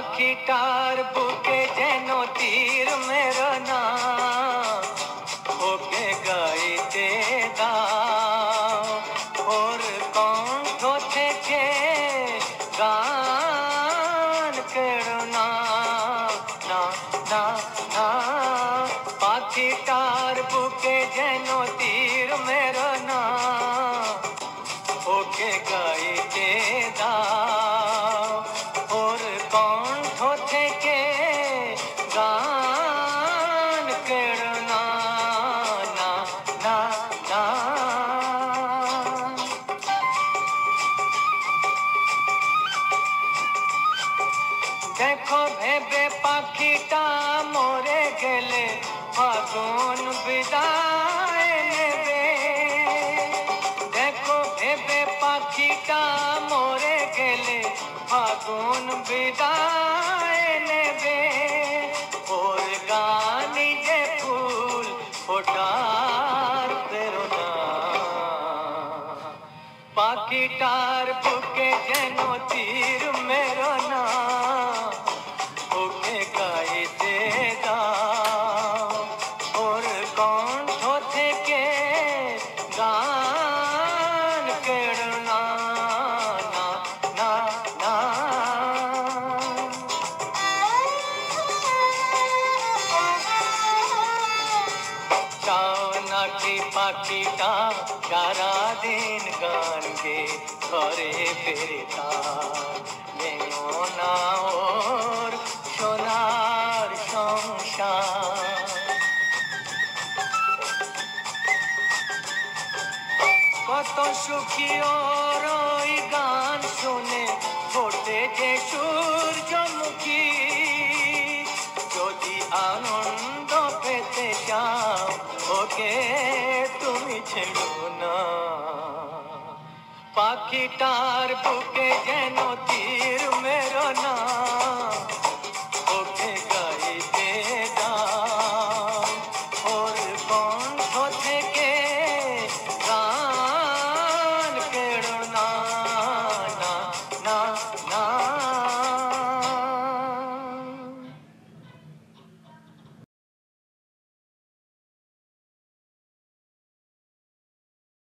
পাখিটার বুকে যেন তীর মেরো না, ওকে গাইতে দাও, ওর কণ্ঠ থেকে গান কেড়ো না, না না না। পাখিটার বুকে যেন তীর মেরো না, ওকে গাইতে দাও, ওর কণ্ঠ থেকে গান কেড়ো না, না না না। দেখো ভেবে পাখিটা মরে গেলে ফাগুন বিদায় নেবে, দেখো ভেবে পাখিটা মরে গেলে ফাগুন বিদায় নেবে, ওর গানি যে ফুল ফোটার প্রেরণা। পাখিটার বুকে যেন তীর মেরো না, ওকে গাইতে দাও, ওর কণ্ঠ থেকে গান কেড়ো না, না না না। চাও নাকি পাখিটা সারাদিন গান গে ঘরে ফেরে তার ভেঙো না ওর সোনার সংসার। কত সুখী ওর ওই গান শুনে ফোটে যে সূর্যমুখী, যদি আনন্দ পেতে চাও ওকে তুমি ছেড়ো না। পাখিটার বুকে যেন